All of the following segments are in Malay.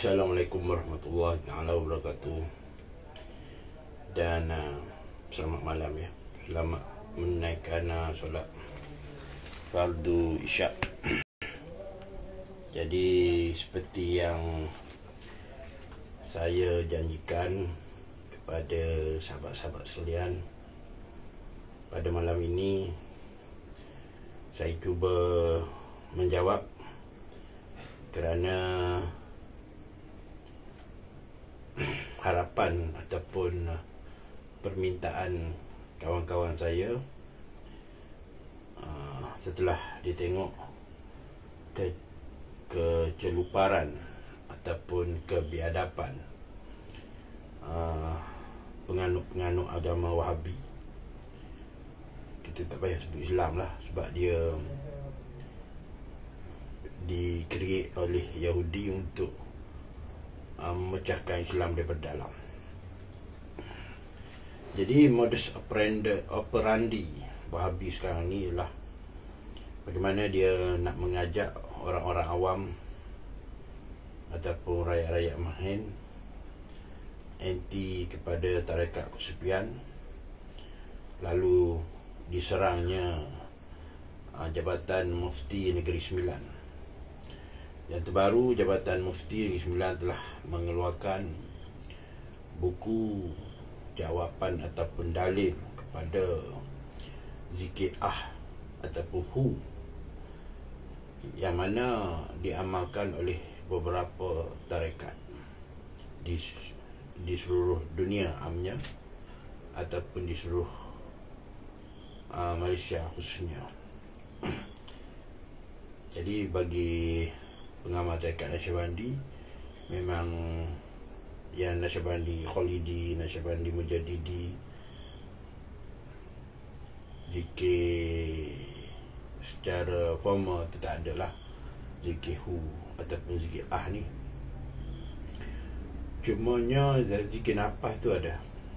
Assalamualaikum warahmatullahi taala wabarakatuh. Dan selamat malam ya. Selamat menunaikan solat fardu isyak. Jadi seperti yang saya janjikan kepada sahabat-sahabat sekalian, pada malam ini saya cuba menjawab kerana harapan ataupun permintaan kawan-kawan saya setelah ditengok keceluparan ataupun kebiadapan penganut-penganut agama Wahabi. Kita tak payah sebut Islam lah, sebab dia di-create oleh Yahudi untuk memecahkan Islam daripada dalam. Jadi modus operandi Wahabi sekarang ni ialah bagaimana dia nak mengajak orang-orang awam ataupun rakyat-rakyat mahin anti kepada tarekat kesepian, lalu diserangnya Jabatan Mufti Negeri Sembilan. Yang terbaru, Jabatan Mufti Negeri Sembilan telah mengeluarkan buku jawapan ataupun dalil kepada zikir ataupun hu, yang mana diamalkan oleh beberapa tarekat di seluruh dunia amnya ataupun di seluruh Malaysia khususnya. Jadi bagi pengamal tarekat Naqsyabandi, memang yang Naqsyabandi Khalidi, Naqsyabandi Mujaddidi, zikir secara formal tu tak ada lah zikir hu ataupun zikir ni. Cumanya zikir nafas tu ada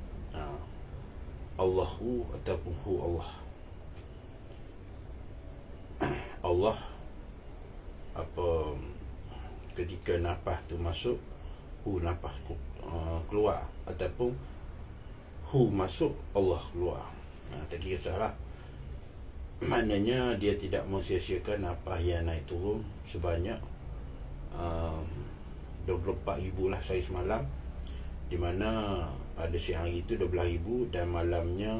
Allahu ataupun hu Allah. Allah ketika nafas tu masuk, hu nafas keluar, ataupun hu masuk, Allah keluar. Tak kira salah. Maknanya dia tidak mensia-siakan nafas yang naik turun sebanyak 24,000 lah sehari semalam, di mana pada siang hari itu 12,000 dan malamnya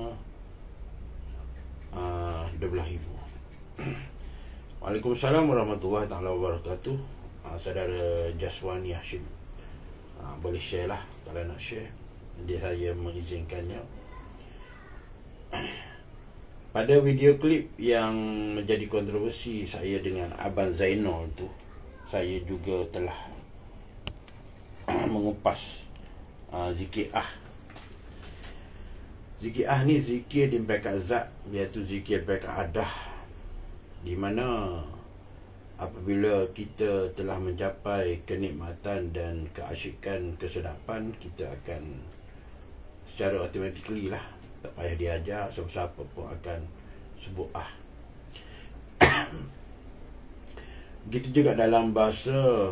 12,000. Waalaikumsalam warahmatullahi taala wabarakatuh. Saudara Jaswani Hashim, boleh share lah kalau nak share, dia saya mengizinkannya. Pada video klip yang menjadi kontroversi saya dengan Abang Zainal tu, saya juga telah mengupas zikir Zikir ni zikir di peringkat zat, iaitu zikir peringkat adah, di mana apabila kita telah mencapai kenikmatan dan keasyikan, kesedapan, kita akan secara automatically lah, tak payah diajar, siapa-siapa pun akan sebut Begitu juga dalam bahasa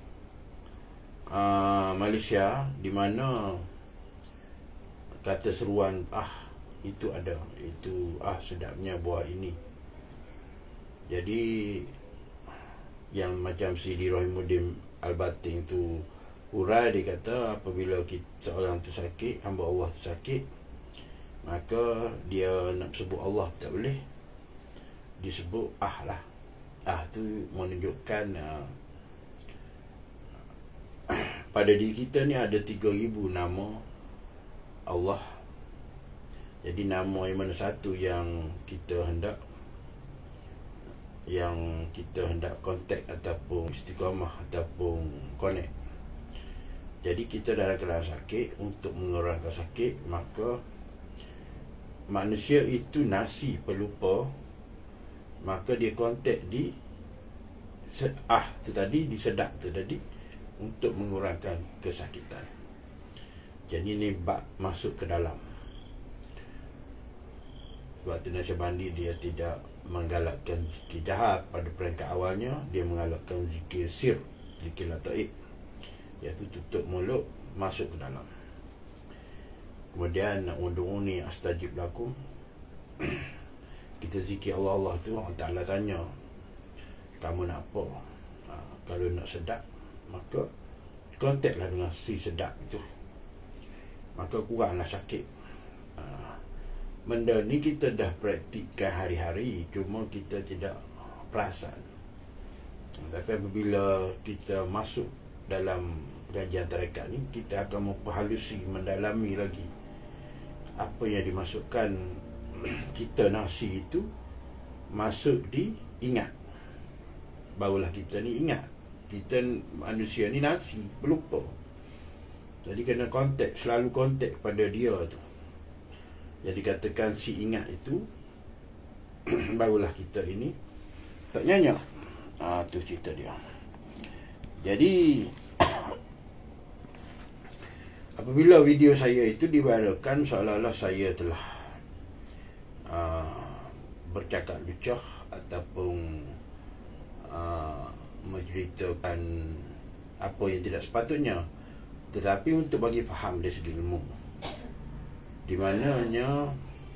Malaysia, di mana kata seruan itu ada, itu sedapnya buah ini. Jadi yang macam Sidi Rohimuddin Al-Batin tu urai, dia kata apabila seorang tu sakit, hamba Allah tu sakit, maka dia nak sebut Allah tak boleh, disebut lah. Tu menunjukkan pada diri kita ni ada 3,000 nama Allah. Jadi nama yang mana satu yang kita hendak kontak ataupun istiqamah ataupun connect. Jadi kita dalam keadaan sakit, untuk mengurangkan sakit, maka manusia itu nasi pelupa, maka dia kontak di tu tadi, di sedap tu tadi, untuk mengurangkan kesakitan. Jadi ni bab masuk ke dalam. Sebab tu Naqsyabandi dia tidak menggalakkan zikir jahat pada peringkat awalnya, dia menggalakkan zikir sir, zikir lataib. iaitu tutup mulut, masuk ke dalam. Kemudian ud'uni astajib lakum. Kita zikir Allah tu, Allah Ta'ala tanya, kamu nak apa? Kalau nak sedap, maka kontaklah dengan si sedap itu, maka kuranglah sakit. Benda ni kita dah praktikkan hari-hari, cuma kita tidak perasan. Tapi apabila kita masuk dalam pengajian tarekat ni, kita akan memperhalusi, mendalami lagi apa yang dimasukkan kita nasi itu masuk di ingat. Barulah kita ni ingat. Kita manusia ni nasi, berlupa. Jadi kena kontak, selalu kontak pada dia tu. Jadi katakan si ingat itu, barulah kita ini tak nyanyak. Tu cerita dia. Jadi apabila video saya itu diwarakan seolah-olah saya telah bercakap lucah ataupun menceritakan apa yang tidak sepatutnya, tetapi untuk bagi faham dari segi ilmu, di mananya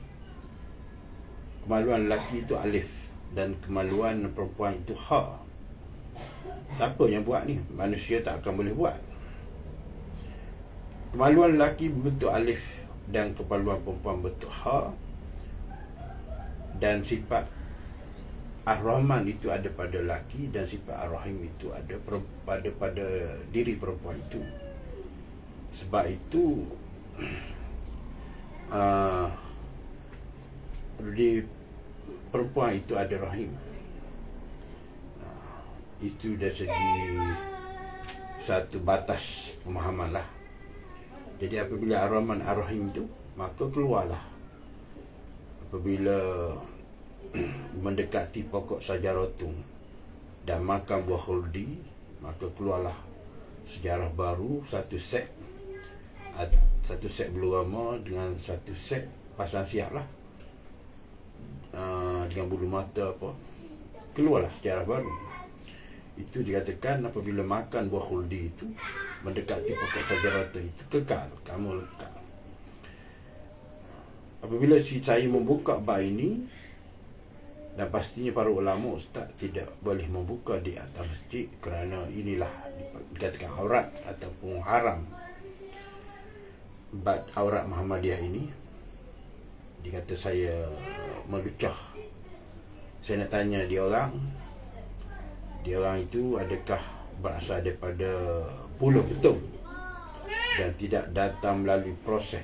kemaluan lelaki itu alif dan kemaluan perempuan itu ha. Siapa yang buat ni? Manusia tak akan boleh buat. Kemaluan lelaki berbentuk alif dan kemaluan perempuan berbentuk ha, dan sifat Ar-Rahman itu ada pada lelaki dan sifat Ar-Rahim itu ada pada diri perempuan itu. Sebab itu di perempuan itu ada rahim. Itu dari segi satu batas pemahaman lah. Jadi apabila Ar-Rahman Ar-Rahim itu, maka keluarlah apabila mendekati pokok sajaratun dan makan buah khuldi, maka keluarlah sejarah baru, satu set bulu rama dengan satu set pasang siap lah, dengan bulu mata apa, keluarlah sejarah baru. Itu dikatakan apabila makan buah khuldi itu, mendekati pokok sajaratun itu, kekal, kamu kekal. Apabila saya membuka bab ini, dan pastinya para ulama ustaz tidak boleh membuka di atas masjid kerana inilah dikatakan aurat ataupun haram. Bab aurat Muhammadiyah ini dikata saya melucah. Saya nak tanya dia orang itu adakah berasal daripada pulau betul dan tidak datang melalui proses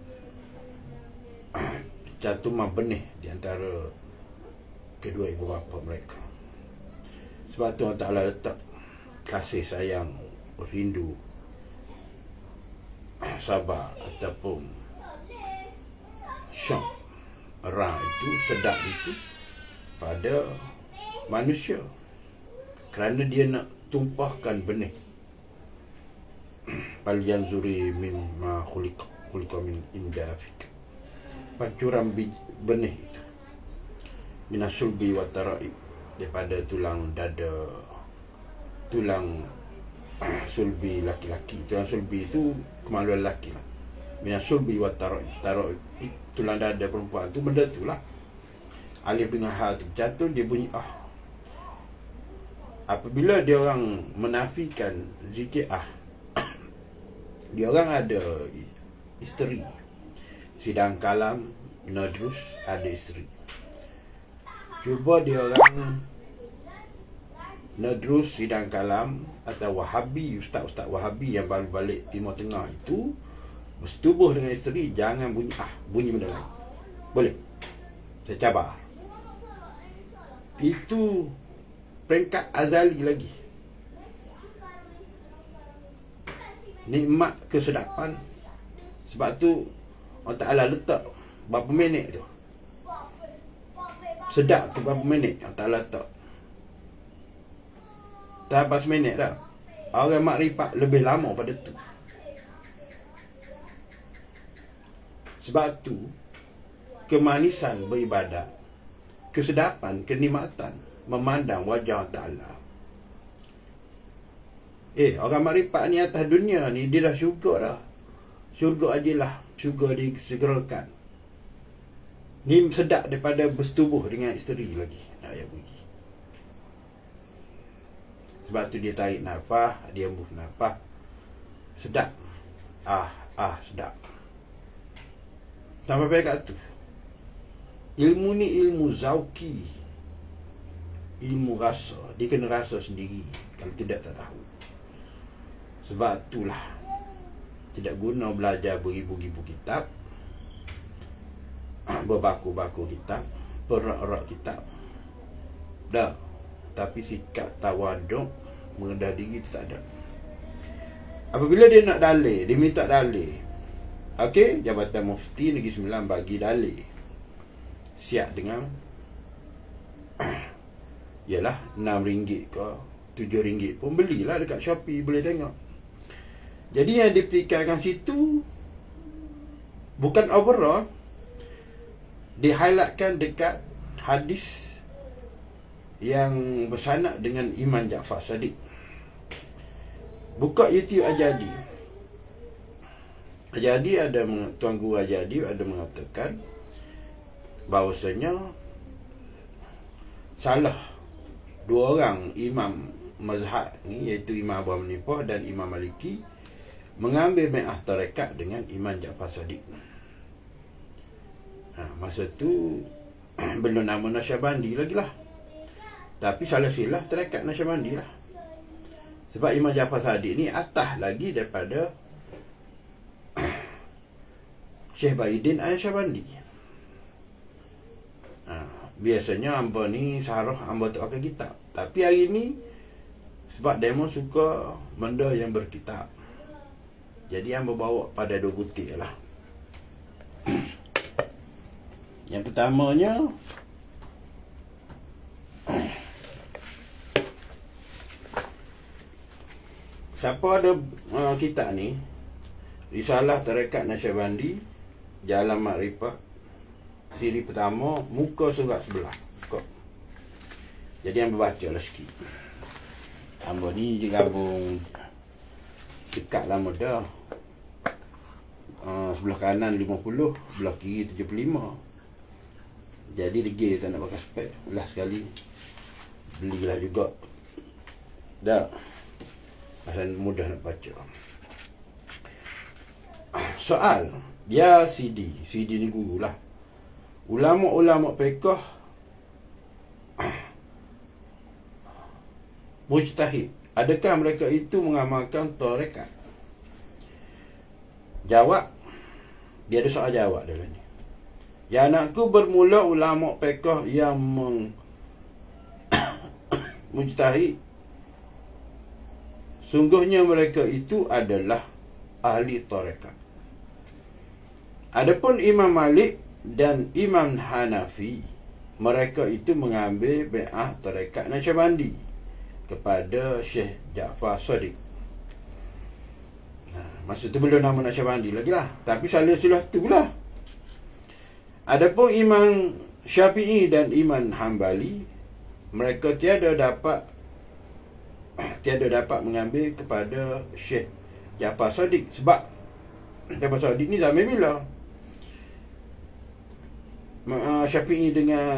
cantuman benih di antara kedua ibu bapa mereka. Sebab tu Allah Ta'ala letak kasih sayang, rindu, sabar ataupun syok, ra itu, sedap itu pada manusia, kerana dia nak tumpahkan benih. Fal yanzuri mimma khuliqa min indafik, pancuran benih itu, minasulbi wa taraib, daripada tulang dada, tulang sulbi laki-laki. Tulang sulbi itu kemaluan lelaki lah. Minasulbi wa taraib, tulang dada perempuan tu benda tu lah. Alif dengan ha tu jatuh, dia bunyi ah. Apabila dia orang menafikan zikir ah, dia orang ada isteri. Sidang kalam Nadrus ada isteri. Cuba dia orang Nadrus sidang kalam atau Wahabi, ustaz-ustaz Wahabi yang baru balik Timur Tengah itu bersetubuh dengan isteri, jangan bunyi ah, bunyi benda lain. Boleh? Saya cabar. Itu peringkat azali lagi. Nikmat kesedapan. Sebab tu Allah Ta'ala letak berapa minit tu. Sedap tu berapa minit Allah Ta'ala letak. Tak habis minit dah. Orang makrifat lebih lama pada tu. Sebab tu kemanisan beribadat, kesedapan, kenikmatan memandang wajah Allah Ta'ala, Orang makrifat ni atas dunia ni dia dah syurga dah. Syurga ajalah, syurga disegerakan. Ni sedap daripada bersetubuh dengan isteri lagi. Nak payah pergi. Sebab tu dia tarik nafas, dia hembus nafas. Sedap. Sedap. Sampai kat tu. Ilmu ni ilmu zauki. Ilmu rasa. Dia kena rasa sendiri. Kalau tidak, tak tahu. Sebab itulah tidak guna belajar beribu-ribu kitab, berbaku-baku kitab, perak-rak kitab. Dah. Tapi sikap tawaduk, mengendah diri itu tak ada. Apabila dia nak dalil, dia minta dalil. Okey, Jabatan Mufti Negeri Sembilan bagi dalil. Siap dengan yalah RM6 ke RM7 pun belilah dekat Shopee, boleh tengok. Jadi yang dipetikankan situ bukan overall, di-highlightkan dekat hadis yang bersanad dengan Imam Ja'far Shadiq. Buka YouTube Ajadi. Ajadi ada, Tuan Guru Ajadi ada mengatakan bahawasanya salah dua orang imam mazhab ni, iaitu Imam Abu Hanifah dan Imam Maliki, mengambil bai'ah tarekat dengan Imam Ja'far Shadiq. Masa tu belum nama Naqsyabandi lagi lah, tapi salah silah tarekat Naqsyabandi lah. Sebab Imam Ja'far Shadiq ni atas lagi daripada Syekh Bahidin Al-Naqsyabandi. Biasanya hamba ni sarah hamba tak pakai kitab, tapi hari ni sebab demo suka benda yang berkitab, jadi hamba bawa pada dua butir lah. Yang pertamanya, siapa ada kitab ni, Risalah Tarekat Naqsyabandi, Jalan Makrifat, siri pertama, muka surat sebelah. Jadi hamba baca lah sikit. Hamba ni je gabung dekat lama dah. Sebelah kanan 50, sebelah kiri 75. Jadi degil tak nak pakai spek. Last sekali belilah juga. Dah. Pasal mudah nak baca. Soal. Ya CD ni guru lah. Ulama-ulama fiqh mujtahid, adakah mereka itu mengamalkan tarekat? Jawab. Dia ada soal jawab dalam ni. Ya anakku, bermula ulama fiqh yang mujtahid, sungguhnya mereka itu adalah ahli tarekat. Adapun Imam Malik dan Imam Hanafi, mereka itu mengambil bai'ah tarekat Naqsyabandi kepada Syekh Ja'far Shadiq. Masa tu belum nama Naqsyabandi lagi lah, tapi salah tu lah. Adapun Imam Syafi'i dan Imam Hanbali, mereka tiada dapat mengambil kepada Syekh Ja'far Shadiq. Sebab Ja'far Shadiq ni zaman bila? Syafi'i dengan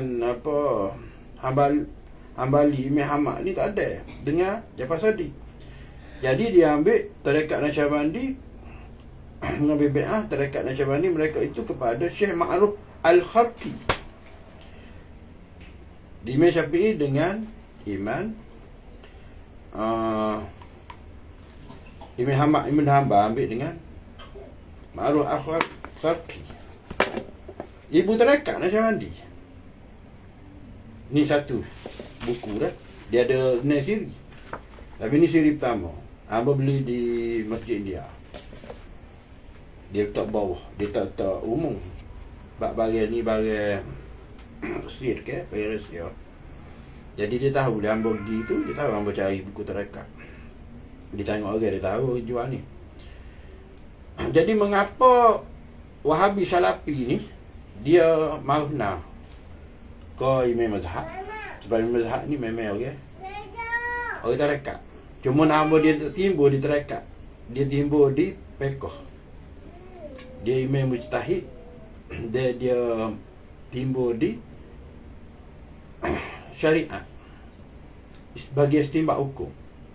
Hanbali, Imam Ahmad ni tak ada dengan Ja'far Shadiq. Jadi dia ambil tarekat Naqsyabandi, mengambil bai'ah tarekat Naqsyabandi mereka itu kepada Syekh Ma'ruf Al-Kharqi. Imam Syafi'i dengan Imam Ibn Hanbal ambil dengan Ma'ruf Al-Kharqi. Ibu tarekat Naqsyabandi. Ni satu buku dah. Dia ada 6 siri. Tapi ni siri pertama. Hamba beli di Masjid India. Dia letak bawah, dia tak letak umum. Sebab bagian ni bagian sir ke, virus dia. Jadi dia tahu, dia hamba pergi tu, dia tahu hamba cari buku tarekat. Dia tengok orang, dia tahu jual ni. Jadi mengapa Wahabi Salafi ni dia maghna ke Imam Mazhab? Sebab Imam Mazhab ni memang orang tarekat. Cuma nama dia tak timbul di tarekat, dia timbul di fiqh. Dia imam mujtahid, dia timbul di syariat bagi istinbat hukum.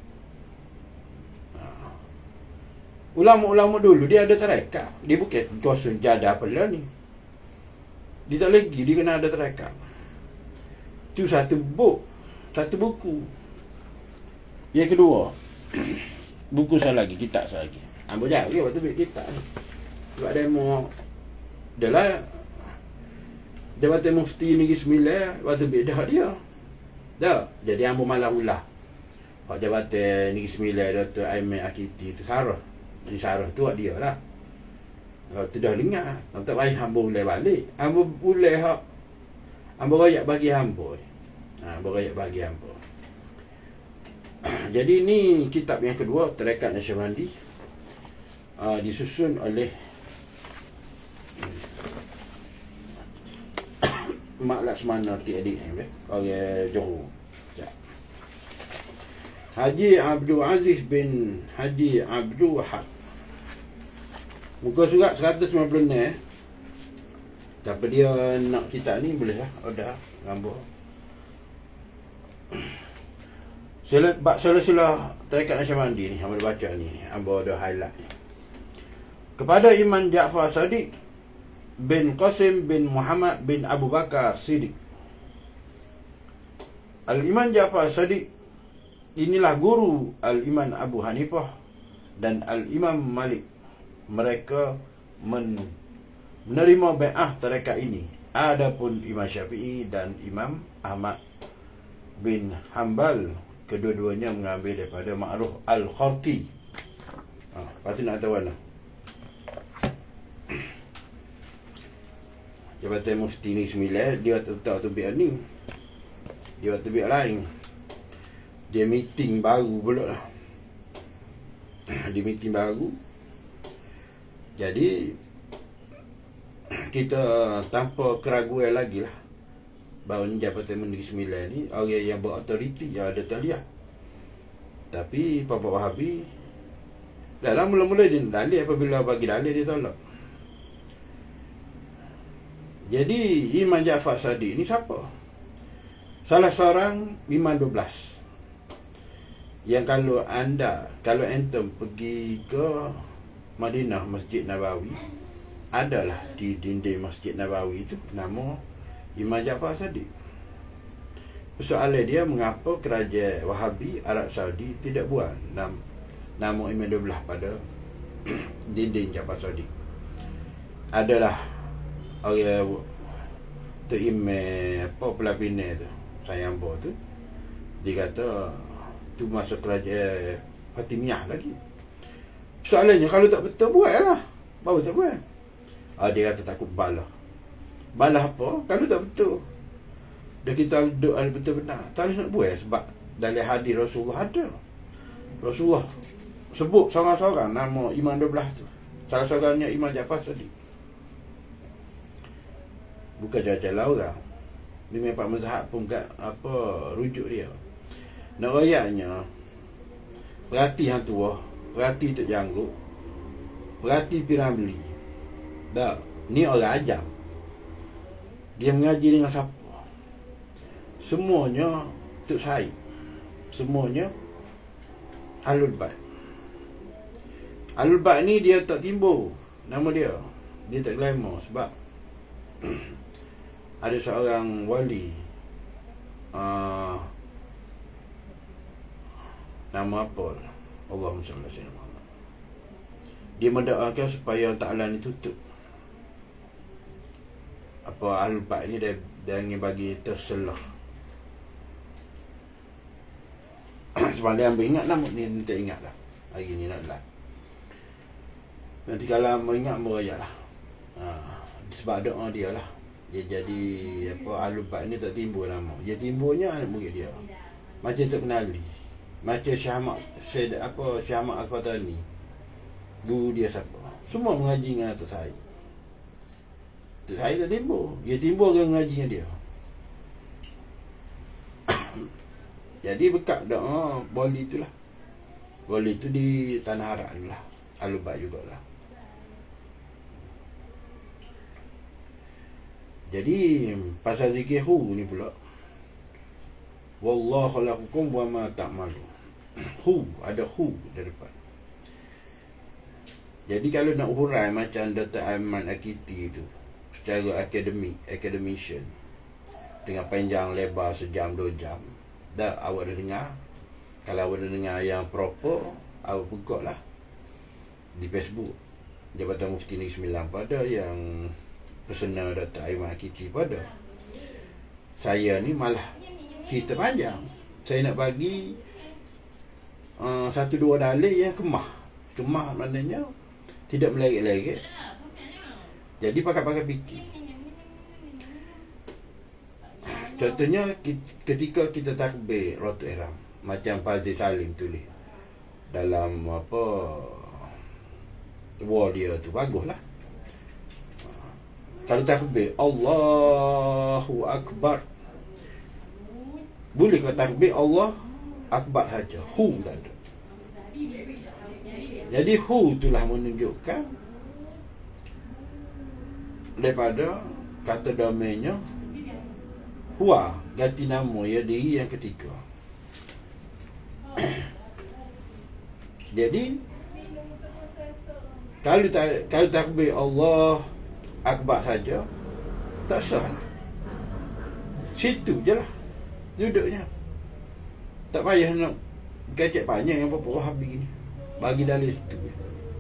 Ulama-ulama dulu dia ada tarekat, dia bukan kosun jadah apa lah ni. Dia tak lagi, dia kena ada tarekat. Itu satu buku. Yang kedua, buku saya lagi, kitab saya lagi. Ambil jauh dia waktu ambil kitab ni. Sebab demo dia lah Jabatan Mufti Negeri Sembilan waktu ambil dah dia. Dah, jadi ambil malah ulah. Pak Jabatan Negeri Sembilan Dr. Aiman Akiti tu Sarah. Jadi Sarah tu dia lah. Tu dah dengar. Tak payah hamba ulai balik. Hamba ulai hak hamba rakyat bagi hamba. Hamba rakyat bagi hamba. Jadi ni kitab yang kedua, Tarekat Naqsyabandi, disusun oleh Mak Laksmana TADM orang Johor. Haji Abdul Aziz bin Haji Abdul Wahab. Muka surat 196. Tapi dia nak kitab ni boleh lah. Dah gambar. Sila Tarekat Naqsyabandi ni, hamba baca ni, hamba ada highlight ni. Kepada Imam Ja'far Sadiq bin Qasim bin Muhammad bin Abu Bakar Siddiq. Al-Imam Ja'far Sadiq inilah guru Al-Imam Abu Hanifah dan Al-Imam Malik. Mereka menerima bai'ah tarekat ini. Adapun Imam Syafi'i dan Imam Ahmad bin Hanbal, kedua-duanya mengambil daripada Ma'ruf Al-Kharqi. Lepas tu nak tahu mana Jabatan Mufti ni Sembilan, dia tak biar ni, dia biar lain. Dia meeting baru pula lah. Dia meeting baru. Jadi kita tanpa keraguan lagi lah, bahawa ni Jabatan Negeri Sembilan ni orang yang berautoriti, yang ada taliah. Tapi Papa Wahabi dalam mula-mula dia dalil, apabila bagi dalil dia tolak. Jadi Imam Ja'far Sadiq ni siapa? Salah seorang Imam 12 yang kalau antum pergi ke Madinah, Masjid Nabawi, adalah di dinding Masjid Nabawi itu nama Imam Ja'far Sadiq. Soalan dia, mengapa kerajaan Wahabi Arab Saudi tidak buat nama Imam 12 pada dinding Ja'far Sadiq? Adalah orang tu Imam apa pelapinnya tu, sayang bo tu, dia kata tu masuk kerajaan Fatimiyah lagi. Soalannya, kalau tak betul buatlah. Baru tak buat. Dia kata takut balah. Balah apa? Kalau tak betul. Dah kita doa betul benar. Tak boleh nak buat sebab dalam hadis Rasulullah ada. Rasulullah sebut seorang-seorang nama Imam 12 tu. Salah seorangnya Imam Ja'far Sadiq. Bukan jalan-jalan orang. Dia memang Pak Mazhab pun kat apa rujuk dia. Nak rakyatnya perhati hang tua, perhati Tok Janggut, perhati Piramli. Dah, ni orang ajam. Dia mengaji dengan siapa? Semuanya Tok Said. Semuanya Ahlul Bait. Ahlul Bait ni dia tak timbul nama dia. Dia tak glamour sebab ada seorang wali, nama apa? Allahumma salli ala sayyidina Muhammad. Dia mendoakan supaya Ta'ala ni tutup apa Ahlul Bait ni, dia ingin bagi terselah. Sebab dia ambil ingat nama ni, tak ingat lah. Hari ni nak lah. Nanti kalau mengingat merayat lah. Sebab doa dia lah. Dia jadi apa Ahlul Bait ni tak timbul nama. Dia timbulnya anak murid dia. Macam tak kenali. Macam Syahmat Al-Qatani. Guru dia siapa? Semua mengaji dengan Tok Said. Tok Said tak timbul. Dia timbul orang mengaji dengan dia. Jadi berkat doa boli itulah. Goli tu di Tanah Arak ni lah, Al-Ubat jugalah. Jadi pasal zikir hu ni pula, wallahu khalaqakum wa ma ta'malu. Hu, ada hu di depan. Jadi kalau nak hurai macam Dr. Aiman Akiti tu, secara academician, dengan panjang lebar sejam 2 jam, dah awak dah dengar. Kalau awak dah dengar yang proper, awak buka lah di Facebook Jabatan Mufti Negeri Sembilan pada, yang personal Dr. Aiman Akiti pada. Saya ni malah cerita panjang. Saya nak bagi 1-2 dalil yang kemah. Kemah maknanya tidak meleret-leret. Jadi pakai fikir. Contohnya ketika kita takbir Ratul Ihram, macam Fazil Salim tulis dalam wall dia tu, baguslah. Kalau takbir Allahu Akbar, boleh kau takbir Allah Akbar saja, hu tak ada. Jadi hu itulah menunjukkan daripada kata domainnya huwa, ganti nama ya diri yang ketiga. Jadi kalau takbir Allah Akbar saja tak sah lah. Situ je lah duduknya. Tak payah nak kecek panjang yang apa-apa Wahabi ni. Bagi dalil situ je.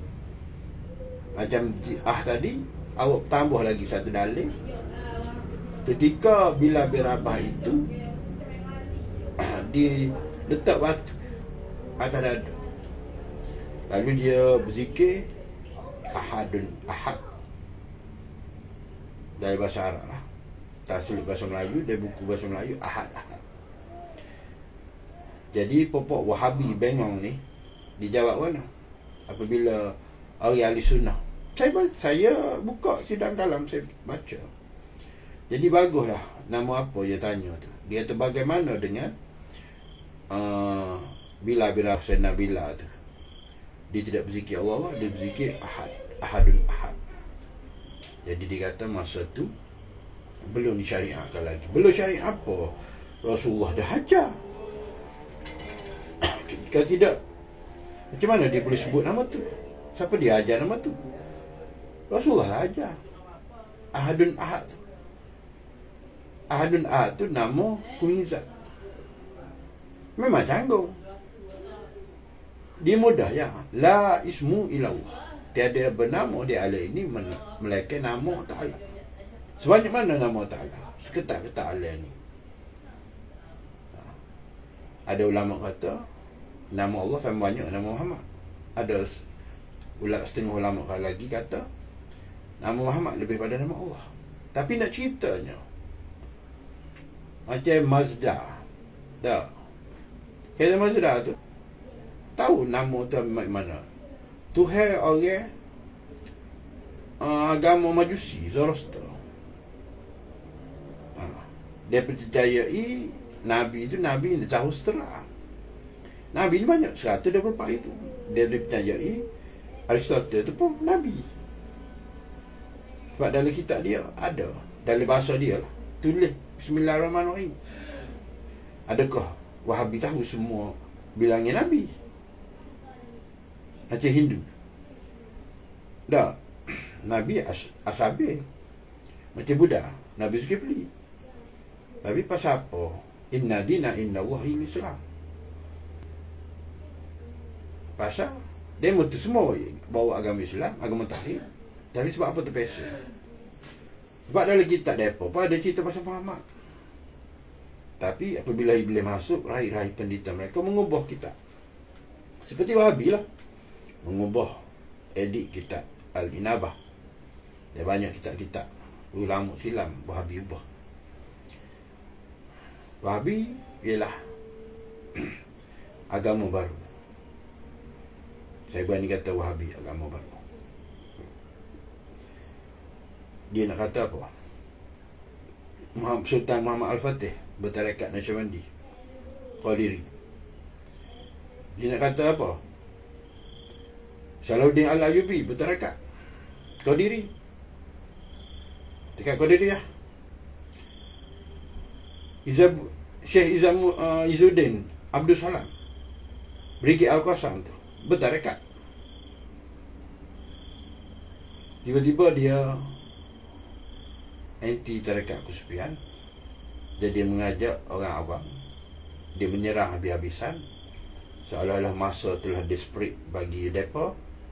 Macam tadi, awak tambah lagi satu dalil. Ketika bila berabah itu diletak batu atas dada, lalu dia berzikir Ahadun Ahad dari bahasa Arab lah, taslik bahasa Melayu, dari buku bahasa Melayu Ahad Ahad. Jadi popok Wahabi bengong ni dijawab mana apabila ahli sunnah. Saya buka sidang kalam, saya baca. Jadi baguslah nama apa dia tanya tu. Dia kata bagaimana dengan bila Sayyidina Bila tu, dia tidak berzikir Allah, dia berzikir Ahad, Ahadun Ahad. Jadi dia kata masa tu belum disyariatkan lagi. Belum syariat apa? Rasulullah dah hajar. Kalau tidak, macam mana dia boleh sebut nama tu? Siapa dia ajar nama tu? Rasulullah dah ajar. Ahadun Ahad tu. Ahadun Ahad tu nama Kuhizat. Memang canggung. Dia mudah ya. La ismu ilallah. Tiada bernama di ala ini melainkan nama Ta'ala. Sebanyak mana nama Ta'ala? Seketak-ketak ala ni. Ada ulama kata nama Allah sama banyak nama Muhammad. Ada setengah ulama lagi kata nama Muhammad lebih pada nama Allah. Tapi nak ceritanya macam Mazda. Tak. Kata Mazda tu tahu nama tu mana? Tuhai orang agama Majusi, Zoroaster. Dia percayai Nabi itu Nabi Zahustra. Nabi ni banyak 124 itu. Dia percayai Aristotle itu pun Nabi. Sebab dalam kitab dia ada, dalam bahasa dia lah, tulis Bismillahirrahmanirrahim. Adakah Wahabi tahu semua bilangnya Nabi? Macam Hindu. Tak. Nabi Asabi. Macam Buddha, Nabi Zulkifli. Tapi pasal apa? Inna dina inna Allahi Islam. Pasal demo tu semua bawa agama Islam, agama Tauhid. Tapi sebab apa terpesa? Sebab dalam kitab mereka pun ada cerita pasal Muhammad. Tapi apabila Iblis masuk, rahib-rahib pendeta mereka mengubah kitab. Seperti Wahabi lah, mengubah edit kitab Al-Inabah. Dia banyak kitab-kitab ulama silam Wahabi ubah. Wahabi ialah agama baru. Saya berani kata Wahabi agama baru. Dia nak kata apa? Sultan Muhammad Al-Fatih bertarekat Naqsyabandi Qadiri. Dia nak kata apa? Salahuddin Al-Ayyubi bertarekat Qadiri, dekat Qadiriyah. Syekh Izzuddin Abdul Salam Brigid Al-Qassam tu bertarekat. Tiba-tiba dia anti tarekat Kusufian, dan dia mengajak orang awam, dia menyerang habis-habisan, seolah-olah masa telah desperate bagi mereka.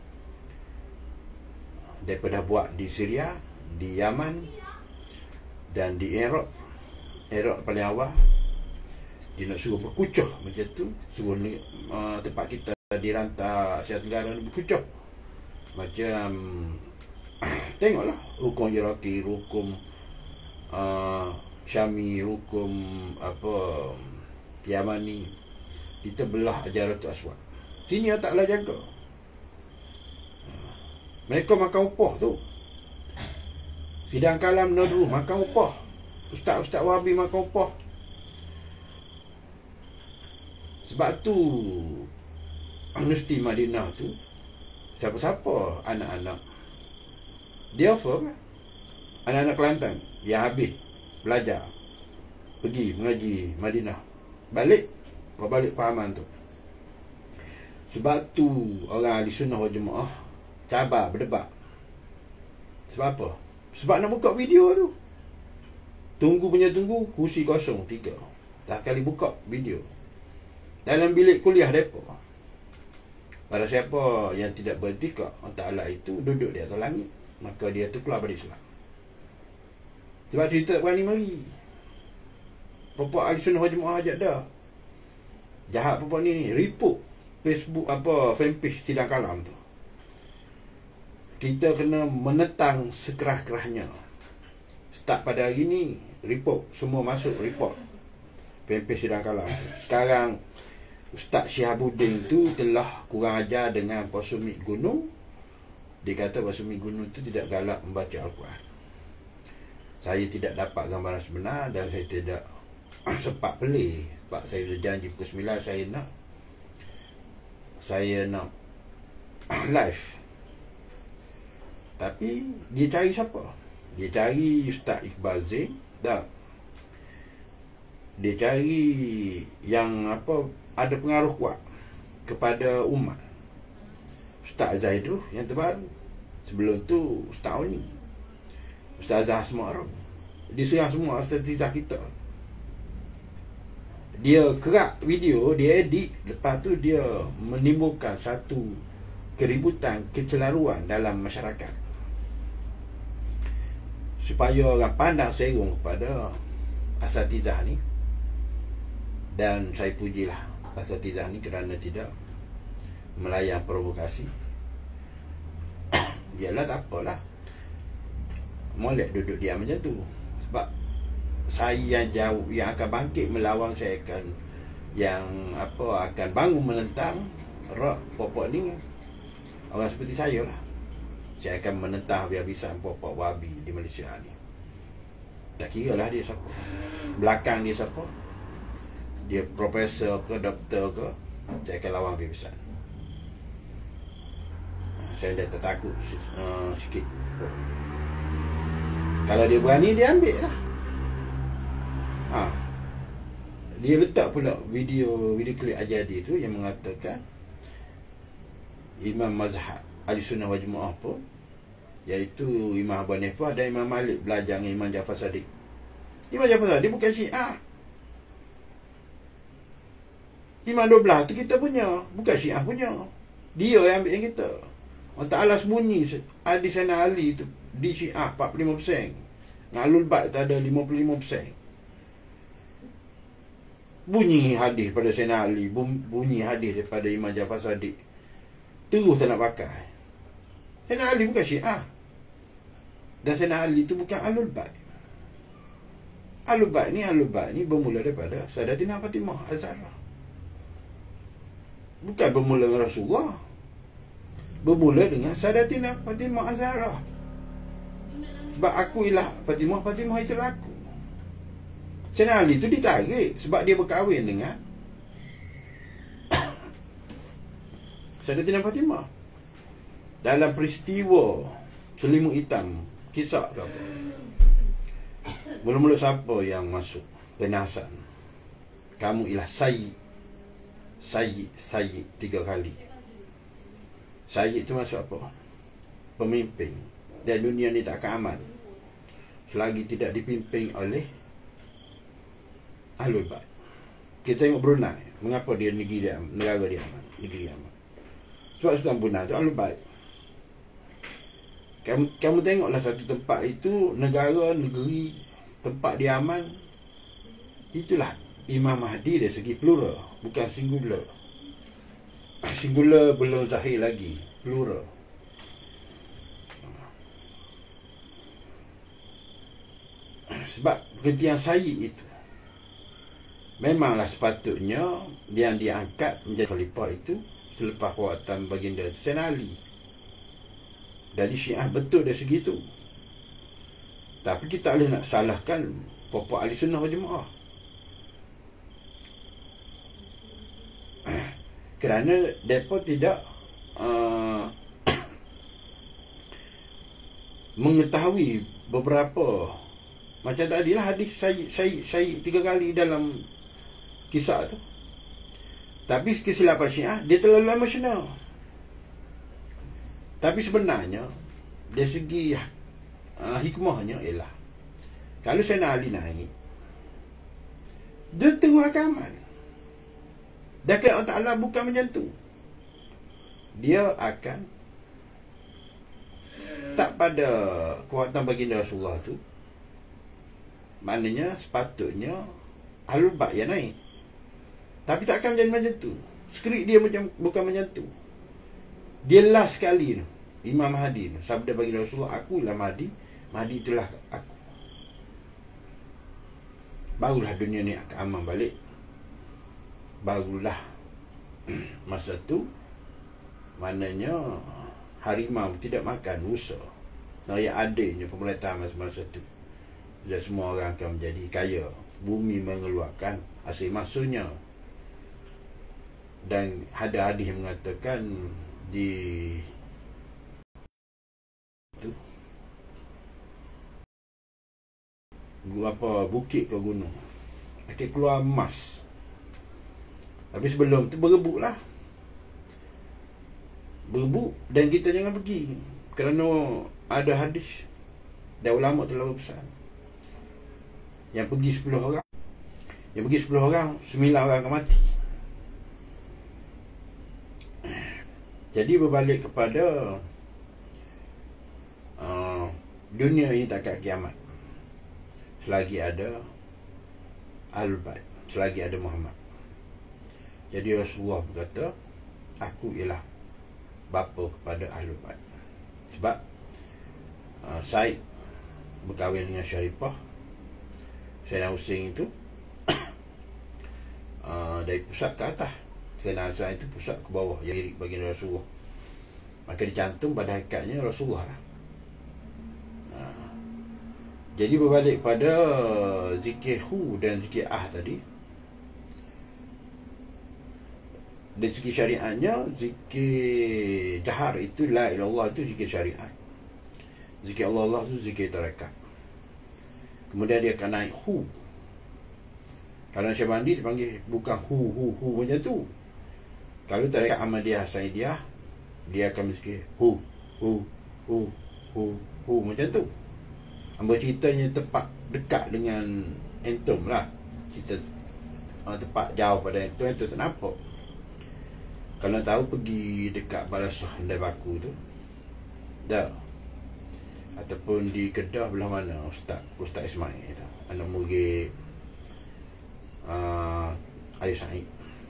Mereka dah buat di Syria, di Yaman dan di Iraq. Iraq paling awal. Dia nak suruh berkucuh macam tu, suruh tempat kita di rantau Asia Tenggara ni berkucuh. Macam tengoklah hukum Iraqi, hukum Syami, hukum Yamani. Kita belah Hajaratul Aswad. Sini taklah jaga. Mereka makan upah tu. Sidang Kalam Nadru makan upah. Ustaz-ustaz Wahabi makan upah. Sebab tu Universiti Madinah tu, siapa-siapa anak-anak dia offer kan? Anak-anak Kelantan yang habis belajar, pergi mengaji Madinah, balik pahaman tu. Sebab tu orang Ahli Sunnah wal Jemaah cabar berdebat. Sebab apa? Sebab nak buka video tu, tunggu kursi kosong 3. Dah kali buka video dalam bilik kuliah mereka. Pada siapa yang tidak bertikad Allah itu duduk di atas langit, maka dia tu keluar dari Islam. Sebab tu kita tak berani mari. Pokok Ahli Sunnah wal Jemaah ajak dah. Jahat pokok ni report Facebook fanpage Sidang Kalam tu. Kita kena menentang sekerah-kerahnya. Start pada hari ni, report semua masuk report fanpage Sidang Kalam tu. Sekarang Ustaz Syihabuddin tu telah kurang ajar dengan Puasa Umi Gunung. Dia kata Puasa Umi Gunung tu tidak galak membaca Al-Quran. Saya tidak dapat gambaran sebenar dan saya tidak sempat beli. Sebab saya sudah janji pukul 9 saya nak live. Tapi dia cari siapa? Dia cari Ustaz Iqbal Zain. Tak. Dia cari yang ada pengaruh kuat kepada umat. Ustaz Zaidruh yang terbaru. Sebelum tu Ustaz Oni, Ustaz Azhar Semarang. Dia serang semua asatizah kita. Dia kerak video, dia edit, lepas tu dia menimbulkan satu keributan, kecelaruan dalam masyarakat, supaya orang pandang serong kepada asatizah ni. Dan saya pujilah asatizah ni kerana tidak melayan provokasi. Yalah, tak apalah, molek duduk diam macam tu. Sebab saya yang jauh, yang akan bangkit melawan, saya akan bangun menentang rock popok ni. Orang seperti saya lah. Saya akan menentang habis-habisan popok Wahabi di Malaysia ni. Tak kira lah dia siapa, belakang dia siapa, dia profesor ke doktor ke, saya akan lawan habis-habisan. Saya dah tertakut sikit. Kalau dia berani, dia ambil lah. Dia letak pula video klip Ajadi tu yang mengatakan Imam Mazhab Ahli Sunnah wal Jemaah pun, iaitu Imam Abu Hanifah dan Imam Malik, belajar dengan Imam Jafar Sadiq. Imam Jafar Sadiq bukan Syiah. Imam 12 tu kita punya, bukan Syiah punya. Dia yang ambil yang kita. Allah Ta'ala sembunyi hadis Sayyidina Ali tu di Syiah 45%, Ngalul Bait tu ada 55%. Bunyi hadis pada Sayyidina Ali, bunyi hadis daripada Imam Jafar Sadiq, terus tak nak pakai. Sayyidina Ali bukan Syiah, dan Sayyidina Ali tu bukan Ahlul Bait. Ahlul Bait ni bermula daripada Sayyidatina Fatimah Az-Zahra. Bukan bermula dengan Rasulullah, bermula dengan Sayyidatina Fatimah Az-Zahra. Sebab aku ialah Fatimah, Fatimah itulah aku. Sayyidina Ali tu ditarik sebab dia berkahwin dengan Sayyidatina Fatimah. dalam peristiwa selimut hitam, kisah ke apa, mula-mula siapa yang masuk kenasan? Kamu ialah Sayyid. Sayyid 3 kali. Sayyid itu maksud apa? Pemimpin. Dan dunia ni tak akan aman selagi tidak dipimpin oleh Ahlul Bait. Kita tengok Brunei, mengapa dia negara dia aman, negeri aman? Sebab Sultan Brunei tu Ahlul Bait. Kamu tengoklah satu tempat itu, negara, negeri, tempat dia aman. Itulah Imam Mahdi dari segi plural, bukan singular. Singular belum zahir lagi, plural. Sebab pergantian Sayyid itu, memanglah sepatutnya yang diangkat menjadi khalifah itu selepas wafatan baginda itu Sayyidina Ali. Dari Syiah betul dari segi itu. Tapi kita tak boleh nak salahkan puak-puak ahli sunnah wal jemaah. Kerana mereka tidak mengetahui beberapa, macam tadilah hadis Sayyid 3 kali dalam kisah tu. Tapi kesilapan Syiah, dia terlalu emosional. Tapi sebenarnya dari segi hikmahnya ialah, kalau Sayyidina Ali naik, dia terus akan aman. Dan Allah Ta'ala bukan macam tu. Dia akan tak pada kekuatan baginda Rasulullah tu. Maknanya sepatutnya Ahlul Bait yang naik. Tapi tak akan menjadi macam tu. Skrip dia macam bukan macam tu. Dia last sekali tu, Imam Mahdi tu, sabda baginda Rasulullah, aku ialah Mahdi, Mahdi itulah aku. Barulah dunia ni akan aman balik. Barulah masa tu maknanya harimau tidak makan rusa. Nah, yang adanya pemerintahan masa tu, dan semua orang akan menjadi kaya. Bumi mengeluarkan hasil mahsulnya. Dan ada hadis yang mengatakan di tu apa bukit ke gunung akan keluar emas. Tapi sebelum tu berebut lah. Berebut. Dan kita jangan pergi, kerana ada hadis dan ulama telah berpesan, yang pergi 10 orang, 9 orang akan mati. Jadi berbalik kepada dunia ini tak akan kiamat selagi ada Ahlul Bait, selagi ada Muhammad. Jadi Rasulullah berkata, aku ialah bapa kepada Ahlul Bait. Sebab Said berkahwin dengan Syarifah. Sayyidina Husain itu dari pusat ke atas, Sayyidina Hasan itu pusat ke bawah, yang kiri baginda Rasulullah. Maka dicantum pada hakikatnya Rasulullah lah. Jadi berbalik pada zikir hu dan zikir tadi, dari segi syariatnya, zikir jahar itu la ilallah itu zikir syariat. Zikir Allah itu zikir tarekat. Kemudian dia akan naik hu. Kalau Syabandi dipanggil bukan hu macam tu. Kalau tarekat Ahmadiyah Hasanidiyah, dia akan berzikir hu macam tu. Ambil ceritanya tepat dekat dengan entum lah. Cerita tepat jauh pada entum tak nampak. Kalau tahu pergi dekat Balasah Handai Baku tu, dah. Ataupun di Kedah belah mana Ustaz Ismail tu, anak murid Ayah Said.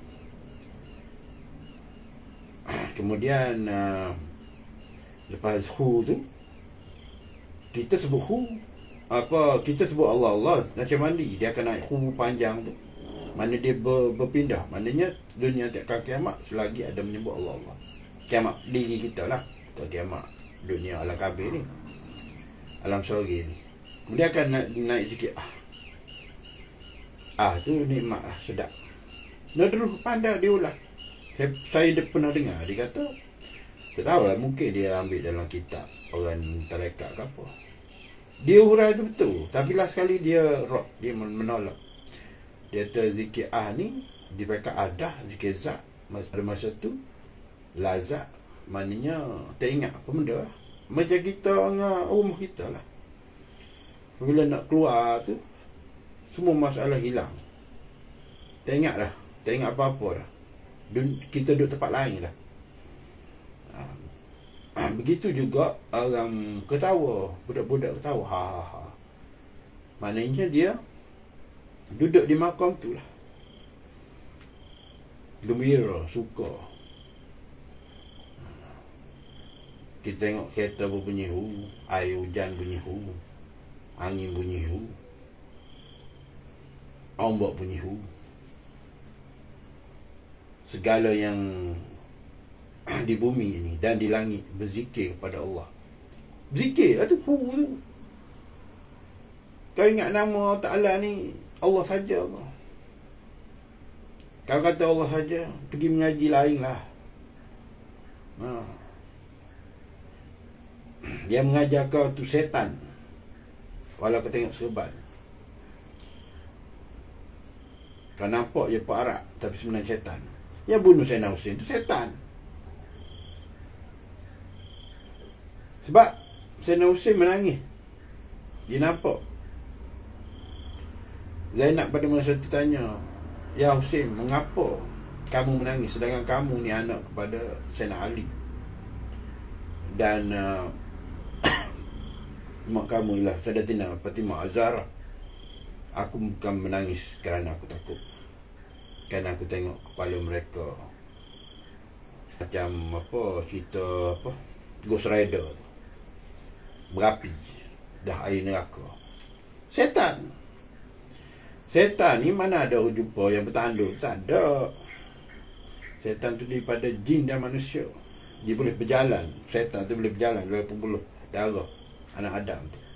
Kemudian lepas hu tu, kita sebut hu kita sebut Allah macam mandi, dia akan naik hu panjang tu. Mana dia berpindah, maknanya dunia tak akan kiamat selagi ada menyebut Allah. Kiamat diri kita lah, bukan kiamat dunia alam kabir ni, alam sorgi ni. Kemudian akan naik sikit tu nikmat lah, sedap. Dia terus pandai dia ulang. Saya pernah dengar dia kata, Tak tahu lah, mungkin dia ambil dalam kitab orang tarekat ke apa. Dia hurai tu betul, tapi last sekali dia menolak. Dia kata zikir ni di pekat adah, zikir zat pada masa tu lazat, maknanya tak ingat apa benda lah. Macam kita dengan rumah kita lah, bila nak keluar tu semua masalah hilang, tak ingat dah, tak ingat apa-apa dah. Kita duduk tempat lain dah. Begitu juga orang ketawa, budak-budak ketawa, ha. Maknanya dia duduk di makam tu lah, gembira, suka. Kita tengok kereta berbunyi hu, air hujan bunyi hu, angin bunyi hu, ombak bunyi hu. Segala yang di bumi ini dan di langit berzikir kepada Allah. Berzikir lah tu, hu tu. Kau ingat nama Ta'ala ni Allah saja ke? Kau kata Allah saja, pergi mengaji lain lah. Dia mengajar kau tu setan, walau kau tengok serban. Kau nampak je Pak Arak, tapi sebenarnya setan. Yang bunuh Sayyidina Husain tu setan. Sebab Sayyidina Husain menangis, dia nampak. Zainab pada masa itu tanya, "Ya Husain, mengapa kamu menangis sedangkan kamu ni anak kepada Sayyidina Ali? Dan mak kamu ialah Sayyidatina Fatimah Az-Zahra. Aku bukan menangis kerana aku takut, kerana aku tengok kepala mereka macam apa, cerita apa, Ghost Rider tu, berapi, dah air neraka." Setan. Setan ni mana ada orang jumpa yang bertanduk? Tak ada. Setan tu daripada jin dan manusia. Dia boleh berjalan. Setan tu boleh berjalan dari pembuluh darah anak Adam tu.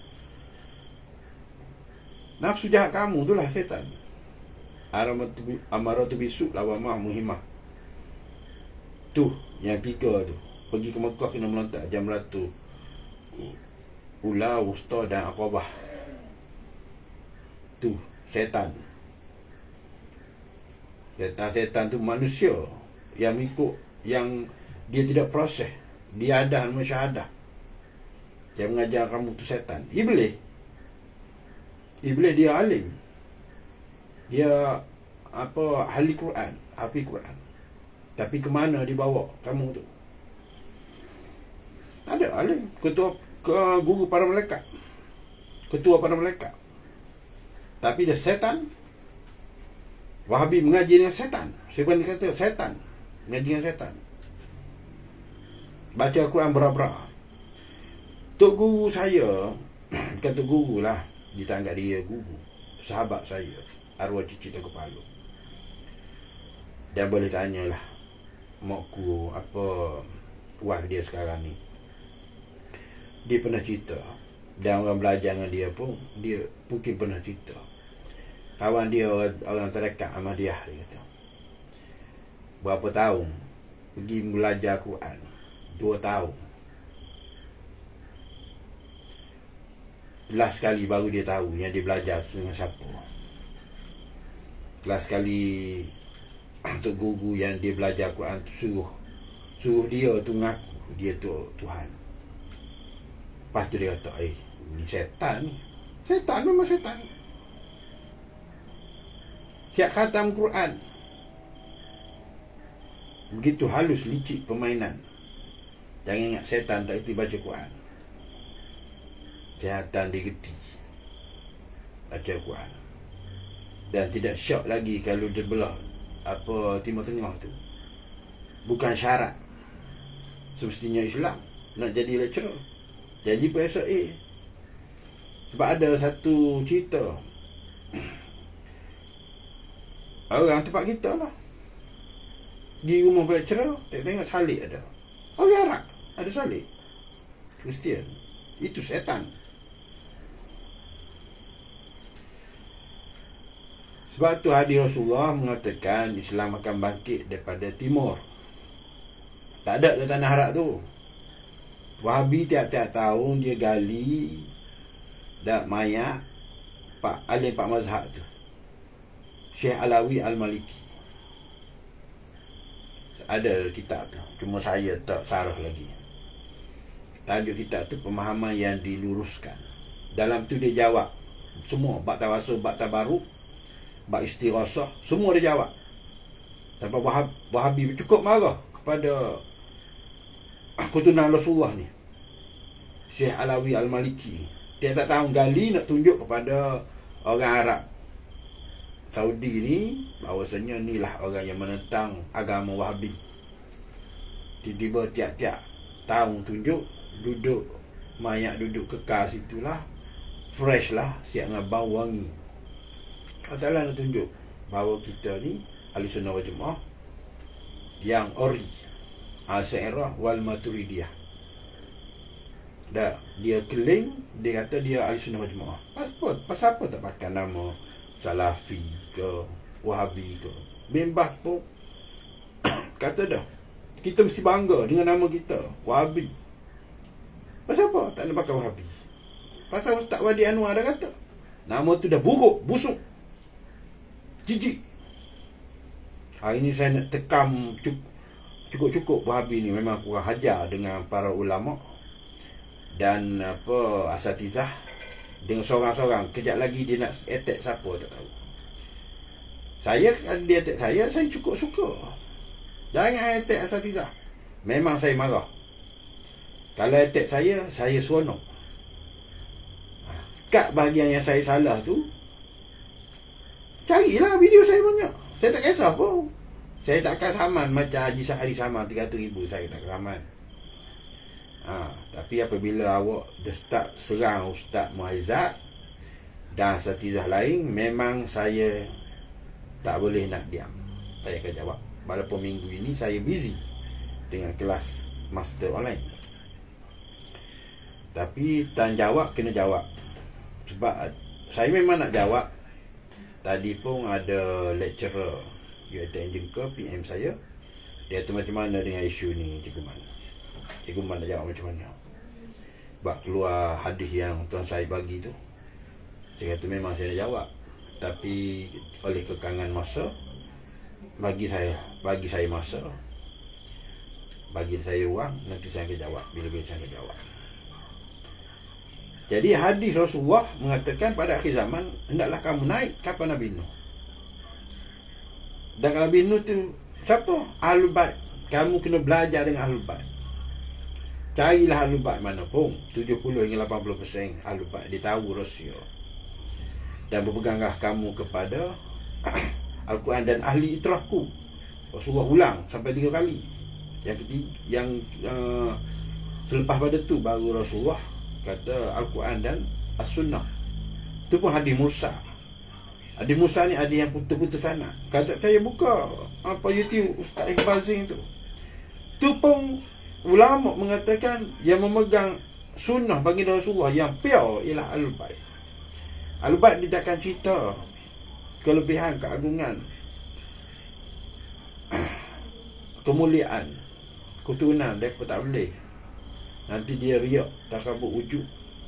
Nafsu jahat kamu tu lah setan. Amaratu bisu lawamah muhimah. Tu yang tiga tu. Pergi ke Mekah kena melontar Jamratu Ula, Wusta dan Aqabah. Tu setan. Setan tu manusia yang ikut, yang dia tidak proses, dia ada musyahadah. Yang mengajar kamu tu setan. Iblis dia alim, dia apa, ahli Quran, hafiz Quran, tapi ke mana dibawa kamu tu? Tak ada alim. Guru para malaikat, ketua para malaikat, tapi dia setan. Wahabi mengaji dengan setan. Siapa ni kata setan, mengaji dengan setan, baca Quran berabra. Tok guru saya, bukan tok guru lah, dia tak anggap dia guru, sahabat saya, arwah cici Tengku Palu. Dan boleh tanyalah makku apa wife dia sekarang ni. Dia pernah cerita, dan orang belajar dengan dia pun, dia mungkin pernah cerita. Kawan dia orang tarekat Ahmadiyah, dia kata, berapa tahun pergi belajar Quran? 2 tahun. Last sekali baru dia tahu yang dia belajar dengan siapa. Last sekali untuk guru yang dia belajar Quran tu suruh dia tu ngaku dia tu Tuhan. Lepas tu dia kata, ni setan ni. Setan memang setan. Siap khatam Quran, begitu halus licik permainan. Jangan ingat setan tak kerti baca Quran. Setan dia kerti baca Quran. Dan tidak syok lagi kalau dia belah apa Timur Tengah tu. Bukan syarat. Semestinya Islam nak jadi lecturer, janji PSA. Sebab ada satu cerita, orang tempat kita lah, di rumah lecturer, tengok salib ada. Orang Arab ada salib, Kristian. Itu setan. Sebab tu hadis Rasulullah mengatakan Islam akan bangkit daripada timur. Tak ada dalam tanah Arab tu. Wahabi tiap-tiap tahun dia gali dak mayat alim Pak Mazhab tu, Syekh Alawi Al-Maliki. Ada kitab tu, cuma saya tak sarah lagi. Tajuk kitab tu Pemahaman yang Diluruskan. Dalam tu dia jawab semua bab tawasul, bab tabaruk, bab istighasah, semua dia jawab. Tanpa Wahabi cukup marah kepada keturunan Rasulullah ni, Syekh Alawi Al-Maliki ni. Dia tak tahu gali nak tunjuk kepada orang Arab Saudi ni bahawasanya inilah orang yang menentang agama Wahabi. Tiba-tiba tiap-tiap tahun tunjuk, duduk mayat duduk kekal situlah, fresh lah, siap dengan bau wangi. Allah Ta'ala nak tunjuk bahawa kita ni Ahli Sunnah wal Jamaah yang ori, Asy'ariyah wal Maturidiyah. Dah dia keling, dia kata dia Ahli Sunnah wal Jamaah. Pasal apa tak pakai nama Salafi ke Wahabi ke? Bimbas pun kata dah, kita mesti bangga dengan nama kita Wahabi. Pasal apa tak nak pakai Wahabi? Pasal Ustaz Wadi Anwar dah kata nama tu dah buruk, busuk, jijik. Hari ni saya nak tekam cukup-cukup Wahabi ni memang kurang hajar dengan para ulama dan asatizah. Dengan seorang-seorang, kejap lagi dia nak attack siapa tak tahu. Saya, kalau dia attack saya cukup suka. Jangan attack asatizah. Memang saya marah. Kalau attack saya seronok. Kat bahagian yang saya salah tu, carilah video saya banyak. Saya tak kisah pun. Saya tak akan saman macam Haji Sahari saman 300,000. Saya tak akan saman. Tapi apabila awak dah start serang Ustaz Muazzaz dan asatizah lain, memang saya tak boleh nak diam. Saya akan jawab. Walaupun minggu ini saya busy dengan kelas master online, tapi tan jawab kena jawab. Sebab saya memang nak jawab. Tadi pun ada lecturer UiTM jengka PM saya. Dia kata macam mana dengan isu ni, Cikgu Man? Cikgu Man nak jawab macam mana? Sebab keluar hadis yang Tuan Syed bagi tu. Saya kata memang saya nak jawab, tapi oleh kekangan masa, bagi saya masa, bagi saya ruang, nanti saya akan jawab bila-bila saya akan jawab. Jadi hadis Rasulullah mengatakan pada akhir zaman hendaklah kamu naik kapal Nabi Nuh. Dan Nabi Nuh tu siapa? Ahlul Bait. Kamu kena belajar dengan Ahlul Bait. Carilah Ahlul Bait mana pun, 70 hingga 80% Ahlul Bait dia tahu rahsia. Dan berpeganglah kamu kepada Al-Quran dan ahli itrahku. Rasulullah ulang sampai 3 kali. Yang ketiga, selepas pada tu baru Rasulullah kata Al-Quran dan As-Sunnah. Itu pun hadis Musa. Hadis Musa ni ada yang putus-putus sana. Kata saya buka YouTube Ustaz Iqbal Zing tu. Tu pun ulama mengatakan yang memegang sunnah bagi Rasulullah yang pure ialah Ahlul Bait. Ahlul Bait dia takkan cerita kelebihan, keagungan, kemuliaan, keturunan. Mereka tak boleh. Nanti dia riak, takabur wujud.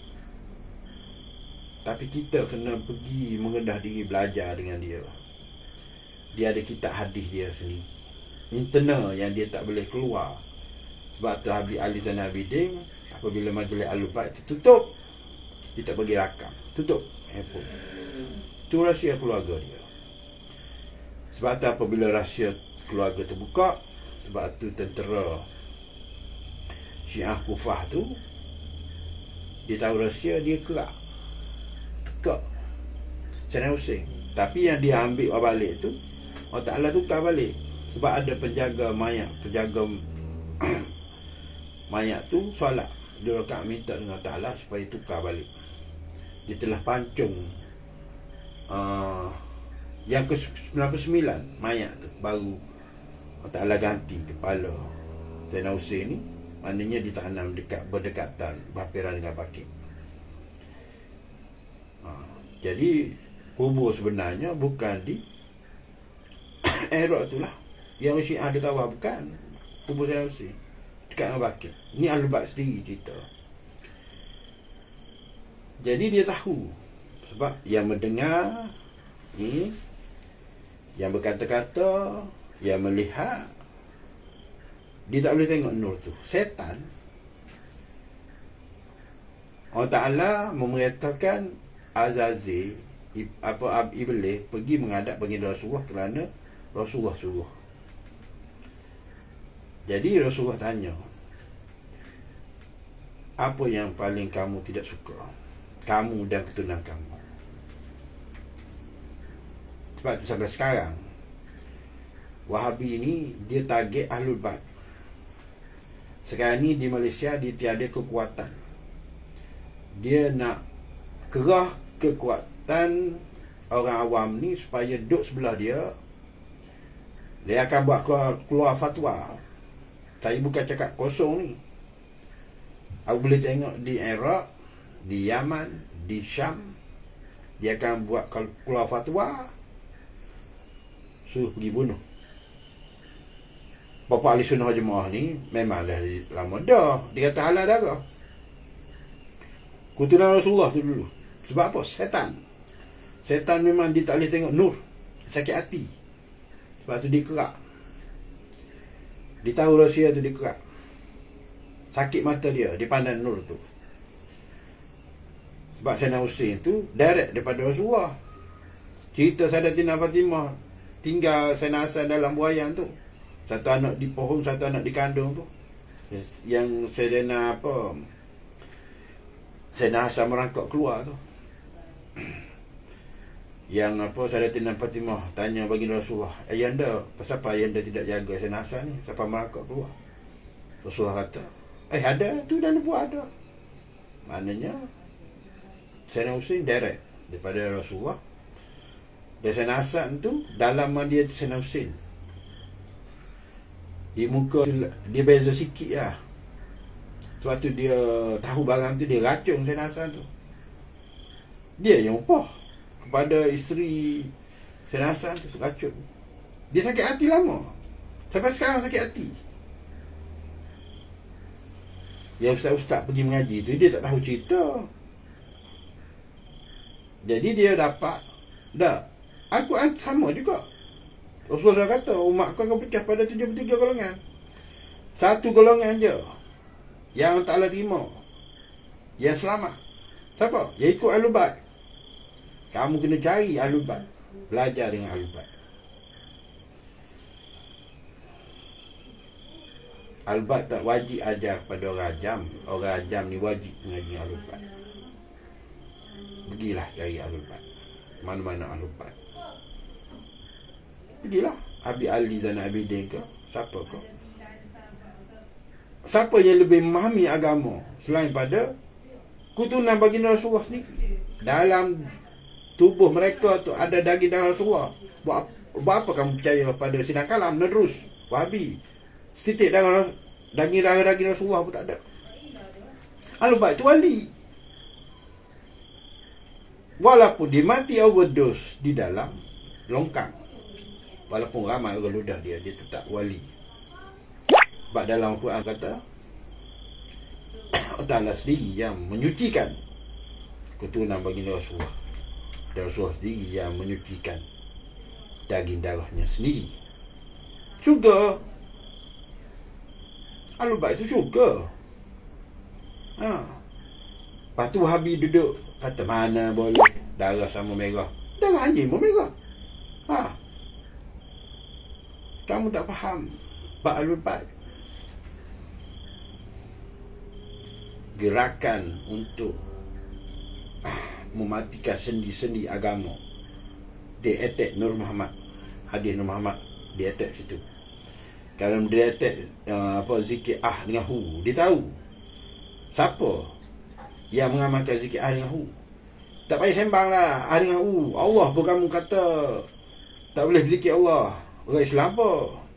Tapi kita kena pergi mengendah diri, belajar dengan dia. Dia ada kitab hadis dia sendiri, internal, yang dia tak boleh keluar. Sebab tu Habib Ali Zainal Abidin, apabila majlis Ahlul Bait tutup, dia tak bagi rakam, tutup handphone. Itu rahsia keluarga dia. Sebab tu apabila rahsia keluarga terbuka, sebab tu tentera Syiah Kufah tu, dia tahu rahsia, dia kerak tekak Saddam Hussein. Tapi yang dia ambil balik tu, Allah Ta'ala tukar balik. Sebab ada penjaga mayat, mayat tu solat 2 rakaat, minta dengan Allah Ta'ala supaya tukar balik. Dia telah pancung yang ke-99 mayat tu, baru Allah Ta'ala ganti kepala Saddam Hussein ni. Maknanya ditanam berdekatan, berhampiran dengan Baqi'. Jadi kubur sebenarnya bukan di Iraq tu lah. Yang Syiah ada tawar, bukan kubur Saddam Hussein. dekat dengan bakit. Ni Ahlul Bait sendiri cerita. Jadi dia tahu. Sebab yang mendengar ni, yang berkata-kata, yang melihat, dia tak boleh tengok nur tu. Setan, Allah Ta'ala memerintahkan Azazil, Iblis pergi menghadap baginda Rasulullah kerana Rasulullah suruh. Jadi Rasulullah tanya, apa yang paling kamu tidak suka, kamu dan keturunan kamu? Sebab tu sampai sekarang Wahabi ni dia target Ahlul Bait. Sekarang ni di Malaysia dia tiada kekuatan. Dia nak kerah kekuatan orang awam ni supaya duduk sebelah dia. Dia akan buat keluar fatwa. Saya bukan cakap kosong ni. Aku boleh tengok di Iraq, di Yaman, di Syam, dia akan buat keluar fatwa suruh pergi bunuh. Bapa Ahli Sunnah Jemaah ni memanglah lama dah dia kata halal darah. Keturunan Rasulullah tu dulu. Sebab apa? Setan. Setan memang dia tak boleh tengok nur, sakit hati. Sebab tu dia kerak. Dia tahu rahsia tu, dia kerak. Sakit mata dia pandang nur tu. Sebab Sayyidina Hussein tu direct daripada Rasulullah. Cerita Sayyidatina Fatimah tinggal Sayyidina Hasan dalam buayan tu. Satu anak di pohon, satu anak di kandung tu. Yang Sayyidina Sayyidina Hasan merangkak keluar tu. Yang Sayyidatina Fatimah tanya baginda Rasulullah, ayanda, pasal apa ayanda tidak jaga Sayyidina Hasan ni sampai merangkak keluar? Rasulullah kata, ada tu dalam buah ada. Maknanya Sayyidina Hussein direct daripada Rasulullah. Dan Sayyidina Hasan tu dalam dia tu Sayyidina Hussein. Di muka dia beza sikit lah. Sebab tu dia tahu barang tu, dia racun Sayyidina Hasan tu. Dia yang upah kepada isteri Sayyidina Hasan tu, racun. Dia sakit hati lama. Sampai sekarang sakit hati. Yang ustaz-ustaz pergi mengaji tu, dia tak tahu cerita. Jadi dia dapat, Al-Quran sama juga. Rasulullah kata umat aku akan pecah pada 73 golongan. Satu golongan je yang tak Allah terima, yang selamat. Siapa? Yang ikut Ahlul Bait. Kamu kena cari Ahlul Bait, belajar dengan Ahlul Bait. Ahlul Bait tak wajib ajar kepada orang ajam. Orang ajam ni wajib mengaji Ahlul Bait. Pergilah cari Ahlul Bait. Mana-mana Ahlul Bait. Pergilah. Habib Ali Zainal Abidin ke, siapa ke? Siapa yang lebih memahami agama selain pada keturunan baginda Rasulullah ni? Dalam tubuh mereka tu ada daging darah Rasulullah. Buat apa kamu percaya pada sidang kalam, Nadrus, Wahabi? Setitik darah, daging Rasulullah pun tak ada. Ahlul Bait tu wali. Walaupun dia mati overdose di dalam longkang, walaupun ramai orang ludah dia tetap wali. Sebab dalam Al-Quran kata Allah Ta'ala sendiri yang menyucikan keturunan baginda Rasulullah, dan Rasulullah sendiri yang menyucikan daging darahnya sendiri. Juga Ahlul Bait itu juga. Lepas tu Wahabi duduk kata mana boleh darah sama merah. Darah anjing pun merah. Kamu tak faham bab Ahlul Bait. Gerakan untuk mematikan sendi-sendi agama. Dia attack Nur Muhammad, hadis Nur Muhammad, dia attack situ. Kalau dia attack zikir dengan hu, dia tahu siapa yang mengamalkan zikir dengan hu. Tak payah sembang lah dengan hu. Allah pun kamu kata tak boleh berzikir Allah. Orang Islam apa?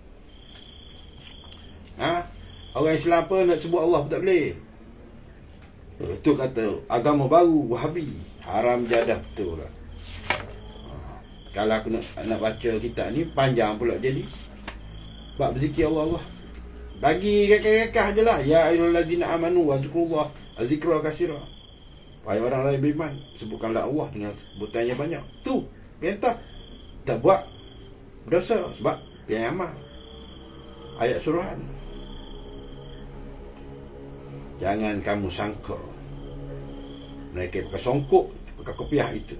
Orang Islam apa nak sebut Allah pun tak boleh. Itu kata agama baru Wahabi. Haram jadah betul lah. Kalau aku nak baca kitab ni panjang pula jadi. Bab berzikir Allah. Bagi kekeh-kekeh je lah. Ya ayyuhallazina amanu wa zikrullah azikra kasira. Wahai orang-orang yang beriman, sebutkanlah Allah dengan sebutan yang banyak. Tu perintah. Tak buat berdosa sebab dia yang amal. Ayat suruhan. Jangan kamu sangka mereka pakai songkok, pakai kopiah itu.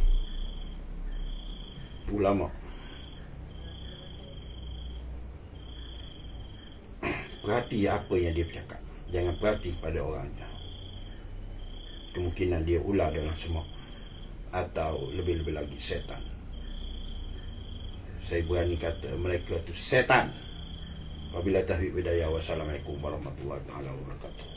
Ulama. Perhati apa yang dia bercakap. Jangan perhati pada orangnya. Kemungkinan dia ular dalam semak, atau lebih-lebih lagi setan. Saya berani kata mereka tu setan. Wabillahi taufiq hidayah. Wassalamualaikum warahmatullahi wabarakatuh.